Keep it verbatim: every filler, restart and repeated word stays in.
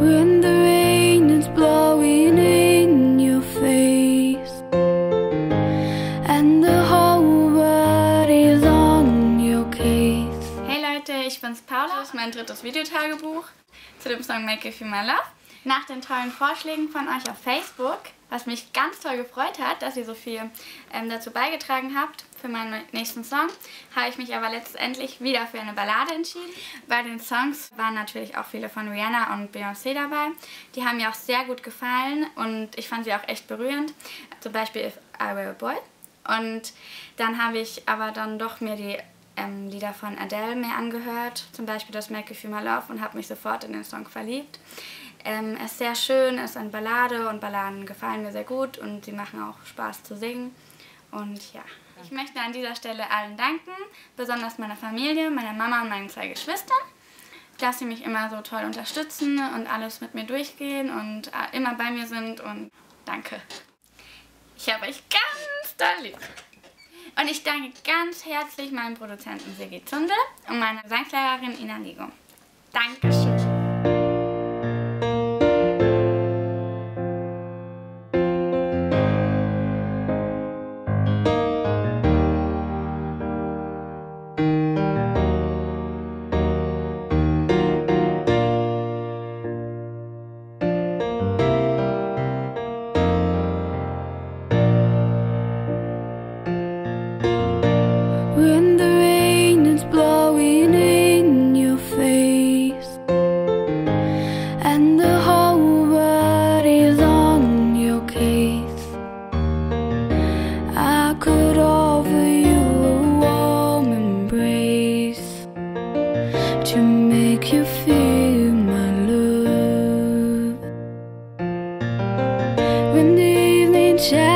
When the rain is blowing in your face and the whole world is on your case. Hey Leute, ich bin's Paula. Das ist mein drittes Videotagebuch zu dem Song Make You Feel My Love. Nach den tollen Vorschlägen von euch auf Facebook, was mich ganz toll gefreut hat, dass ihr so viel ähm, dazu beigetragen habt für meinen nächsten Song, habe ich mich aber letztendlich wieder für eine Ballade entschieden. Bei den Songs waren natürlich auch viele von Rihanna und Beyoncé dabei. Die haben mir auch sehr gut gefallen und ich fand sie auch echt berührend. Zum Beispiel If I Were a Boy. Und dann habe ich aber dann doch mir die ähm, Lieder von Adele mehr angehört, zum Beispiel das Make You Feel My Love, und habe mich sofort in den Song verliebt. Ähm, er ist sehr schön, er ist eine Ballade und Balladen gefallen mir sehr gut und sie machen auch Spaß zu singen. Und ja, ich möchte an dieser Stelle allen danken, besonders meiner Familie, meiner Mama und meinen zwei Geschwistern, dass sie mich immer so toll unterstützen und alles mit mir durchgehen und äh, immer bei mir sind, und danke. Ich habe euch ganz doll lieb. Und ich danke ganz herzlich meinem Produzenten Sigi Zundel und meiner Gesangslehrerin Ina Ligo. Dankeschön. When the rain is blowing in your face and the whole world is on your case, I could offer you a warm embrace to make you feel my love. When the evening shadows